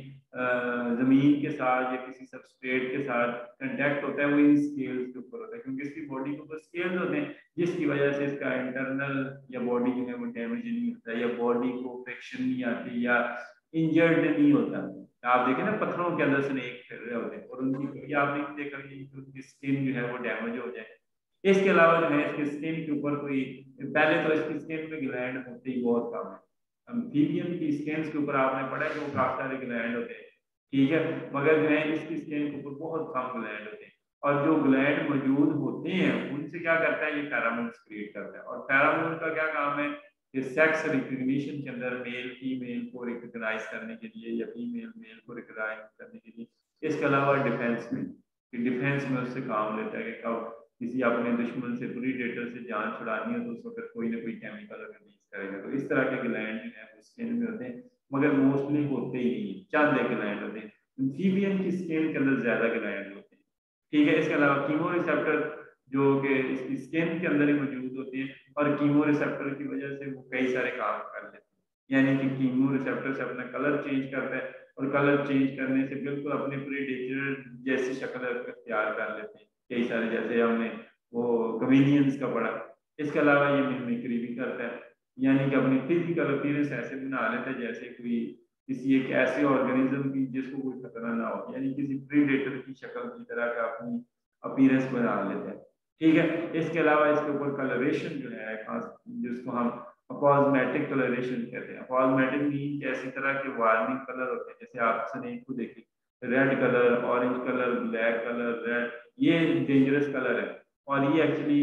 जमीन के साथ या किसी सबस्ट्रेट के साथ कांटेक्ट होता है वो इन स्केल्स के ऊपर होता है, क्योंकि इसकी बॉडी के ऊपर स्केल्स होते हैं, जिसकी वजह से इसका इंटरनल या बॉडी जो है वो डैमेज नहीं होता, या बॉडी को फ्रिक्शन नहीं आती, या इंजर्ड नहीं होता। आप देखें ना पत्थरों के अंदर स्नेक फिर रहे होते हैं, और उनकी आपने देखा कि उनकी स्किन जो है वो डैमेज हो जाए। इसके अलावा जो है इसकी स्किन के ऊपर कोई, पहले तो इसकी स्किन में ग्लैंड होते ही बहुत कम है। एम्फीबियन की स्किन के ऊपर आपने पढ़ा है कि वो काफी सारे ग्लैंड होते हैं। ठीक है, मगर जो है इसकी स्किन के ऊपर बहुत कम ग्लैंड होते हैं, और जो ग्लैंड मौजूद होते हैं उनसे क्या करता है, ये फेरोमोन्स क्रिएट करता है। और फेरोमोन का क्या काम है कि सेक्स रिकग्निशन के अंदर मेल फीमेल को रिकग्नाइज करने के लिए, या फीमेल मेल को रिकग्नाइज करने के लिए। इसके अलावा डिफेंस में, डिफेंस में उससे काम लेता है कि कब किसी अपने दुश्मन से, प्रीडेटर से जान छुड़ानी हो तो उस वक्त कोई ना कोई केमिकल रिलीज करेगा। तो इस तरह के ग्लैंड जो है वो स्किन में होते हैं, मगर मोस्टली होते ही नहीं है, चंद एक ग्लैंड होते हैं। एम्फीबियन की स्किन के अंदर ज्यादा ग्लैंड होते हैं। ठीक है, इसके अलावा कीमो रिसेप्टर जो कि इसकी स्किन के अंदर ही मौजूद होते हैं, और कीमो रिसेप्टर की वजह से वो कई सारे काम कर लेते हैं, यानी कि कीमो रिसेप्टर से अपना कलर चेंज करता है, और कलर चेंज करने से बिल्कुल अपने प्रीडेटर जैसी शक्ल तैयार कर लेते हैं कई सारे, जैसे हमने वो कमीनियंस का पढ़ा। इसके अलावा ये मिमिक्री भी करता है, यानी कि अपनी फिजिकल अपीयरेंस ऐसे बना लेता है जैसे कोई किसी एक ऐसे ऑर्गेनिज्म की जिसको कोई खतरा ना हो, यानी किसी प्रीडेटर की शक्ल की तरह का अपनी अपीयरेंस बना लेते हैं। ठीक है, इसके अलावा इसके ऊपर कलरेशन जो है खास, जिसको हम अपॉज़मेटिक कलरेशन कहते हैं। अपॉज़मेटिक मीन ऐसी तरह के वार्निंग कलर होते हैं, जैसे आप स्नेक को देखिए, red colour, orange colour, black colour, red, ये डेंजरस कलर है। और ये एक्चुअली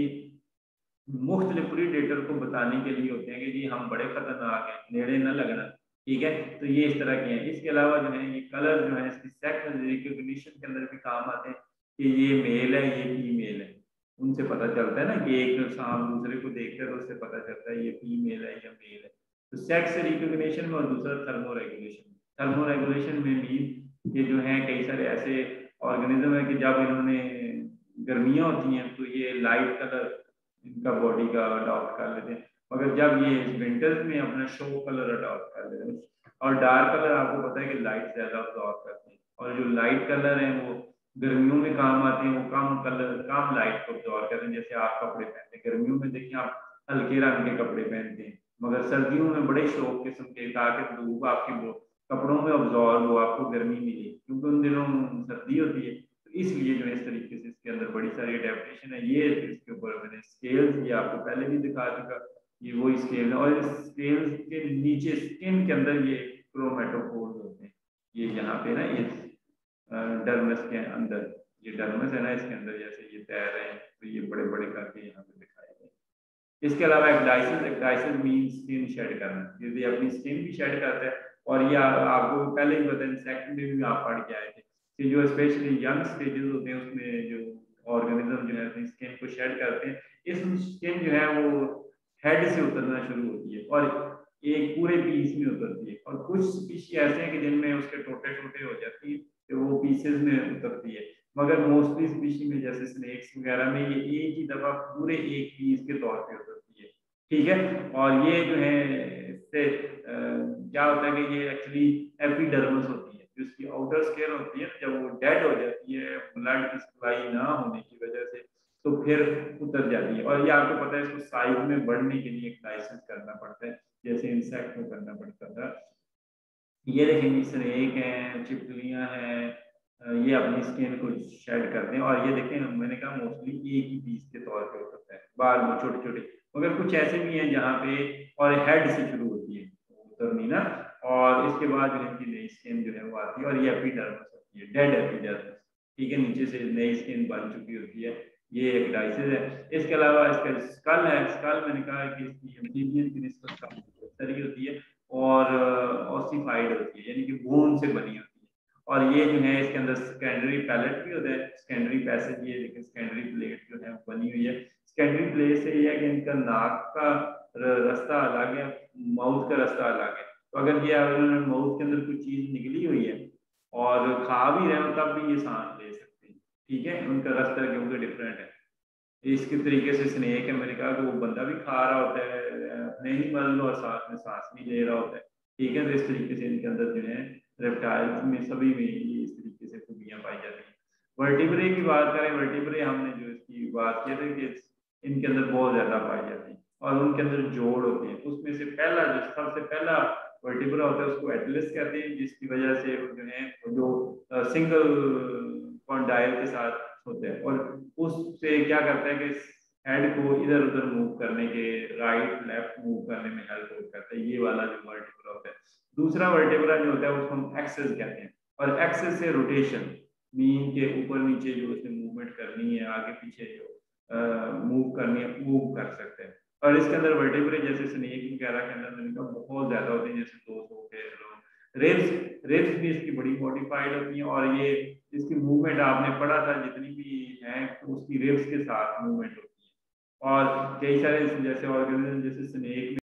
मुख्तलिफ प्रीडेटर को बताने के लिए होते हैं कि जी हम बड़े खतरनाक हैं, नेड़े न लगना। ठीक है, तो ये इस तरह के हैं। इसके अलावा जो है ये कलर जो है इसकी सेक्स रिकॉग्निशन के अंदर भी काम आते हैं कि ये मेल है, ये फीमेल है। उनसे पता चलता है ना कि एक सांप दूसरे को देखते हैं तो उससे पता चलता है ये फीमेल है या मेल है। तो सेक्स रिकॉग्निशन में, और दूसरा थर्मो रेगुलेशन। थर्मो रेगुलेशन में मीन ये जो है कई सारे ऐसे ऑर्गेनिज्म है कि जब इन्होंने गर्मियाँ होती हैं तो ये लाइट कलर इनका बॉडी का अडॉप्ट कर लेते हैं, मगर जब ये विंटर्स में अपना शो कलर अडॉप्ट कर लेते हैं। और डार्क कलर आपको पता है कि लाइट ज्यादा अब्जॉर्ब करते हैं, और जो लाइट कलर हैं वो गर्मियों में काम आते हैं, वो कम कलर कम लाइट को अब्जॉर्ब करते हैं। जैसे आप कपड़े पहनते हैं गर्मियों में, देखिए आप हल्के रंग के कपड़े पहनते हैं, मगर सर्दियों में बड़े शौक किस्म के, ताकि धूप आपके कपड़ों में अब्जॉर्ब हो, आपको गर्मी मिले, क्योंकि उन दिनों सर्दी होती है। तो इसलिए जो है इस तरीके से इसके अंदर बड़ी सारी अडेप्टेशन है। ये इसके ऊपर मैंने स्केल्स, ये आपको पहले भी दिखा चुका, ये वही स्केल है। और इस स्केल्स के नीचे स्किन के अंदर ये क्रोमेटोफोर्स होते हैं, ये यहाँ पे ना, ये डर्मस के अंदर, ये डर्मस है ना, इसके अंदर जैसे ये तैर रहे हैं तो ये बड़े बड़े करके यहाँ पे दिखाए गए। इसके अलावा ecdysis, ecdysis mean skin shed करना, यदि अपनी स्किन भी शेड करता है। और ये आपको पहले ही पता है, सेकंड में भी आप पढ़ के आए थे कि जो स्पेशली यंग स्टेजेस होते हैं उसमें जो ऑर्गेनिज्म जो है अपनी स्किन को शेड करते हैं, इस स्किन जो है वो हेड से उतरना शुरू होती है और एक पूरे पीस में उतरती है। और कुछ स्पीशी ऐसे हैं कि जिनमें उसके टोटे टोटे हो जाती है तो वो पीसेस में उतरती है, मगर मोस्टली स्पीशी में जैसे स्नेक्स वगैरह में ये एक ही दफा पूरे एक पीस के तौर पे उतरती है। ठीक है, और ये जो है इससे क्या होता है कि ये एक्चुअली एपिडर्मिस होती है, जो इसकी आउटर स्किन होती है, जब वो डेड हो जाती है ब्लड की सप्लाई ना होने की वजह से, तो फिर उतर जाती है। और ये आपको पता है इसको साइज में बढ़ने के लिए डाइसेस करना पड़ता है, जैसे इंसेक्ट को करना पड़ता था। ये देखेंगे स्नेक हैं, छिपकलियां हैं, ये अपनी स्किन को शेड करते हैं। और ये देखें, मैंने कहा मोस्टली एक ही पीस के तौर पे होता है, बाल में छोटे छोटे, मगर कुछ ऐसे भी हैं जहाँ पे, और हेड से शुरू होती है उतरनी ना, और इसके बाद जो है इनकी नई स्किन जो है वो आती है, और ये एपिडर्मिस होती है, डेड एपिडर्मिस। ठीक है, नीचे से नई स्किन बन चुकी होती है, ये एक डाइसिस है। इसके अलावा इसका स्कल है, स्कल मैंने कहा है कि इसकी एम्फीबियन की निस्बत काफी सारी होती है, और ऑसिफाइड होती है, यानी कि बोन से बनी होती है। और ये जो है इसके अंदर सेकेंडरी पैलेट भी होता है, सेकेंडरी पैसेज, ये देखिए सेकेंडरी प्लेट जो है बनी हुई है। सेकेंडरी प्लेट से ये है कि इनका नाक का रास्ता अलग है, माउथ का रास्ता अलग है। तो अगर ये माउथ के अंदर कोई चीज निकली हुई है और खा भी रहे हो तब भी ये सांस ले सकते हैं। ठीक है, उनका रास्ता क्योंकि डिफरेंट है। इसके तरीके से स्नेक है, मैंने कहा कि वो बंदा भी खा रहा होता है अपने एनिमल, और साथ में सांस भी ले रहा होता है। ठीक है, तो इस तरीके से इनके अंदर जो है रेप्टाइल्स में सभी में ये इस तरीके से खूबियां पाई जाती हैं। वर्टिब्रे की बात करें, वर्टिब्रे हमने जो इसकी बात की थी कि इनके अंदर बहुत ज्यादा पाई जाती है, और उनके अंदर जोड़ होते हैं। उसमें से पहला, जो सबसे पहला वर्टिब्रा होता है उसको एटलस कहते हैं, जिसकी वजह से जो है जो सिंगल कॉन्डाइल के साथ होते हैं, और उससे क्या करता है कि हेड को इधर उधर मूव करने के, राइट लेफ्ट मूव करने में हेल्प करता है, ये वाला जो वर्टिब्रा होता है। दूसरा वर्टिब्रा जो होता है उसको हम एक्सेस कहते हैं, और एक्सेस से रोटेशन, मीन के ऊपर नीचे जो उसने मूवमेंट करनी है, आगे पीछे जो मूव करनी है, मूव कर सकते हैं। और इसके अंदर वर्टिब्रे जैसे स्नेक वगैरह के अंदर मैंने कहा बहुत ज्यादा होते हैं, जैसे 200 के रेब्स, रेब्स भी इसकी बड़ी मॉडिफाइड होती हैं, और ये इसकी मूवमेंट आपने पढ़ा था जितनी भी है तो उसकी रेब्स के साथ मूवमेंट होती है। और कई सारे जैसे ऑर्गेनिज्म जैसे स्नेक